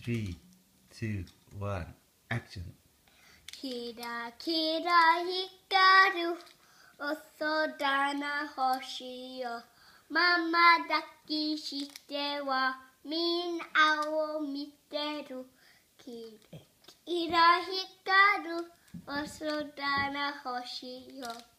3、2、1、アクション。 キラキラ光るお空の星よ、ママ抱きしてはみんなを見てる。キラキラ光るお空の星よ。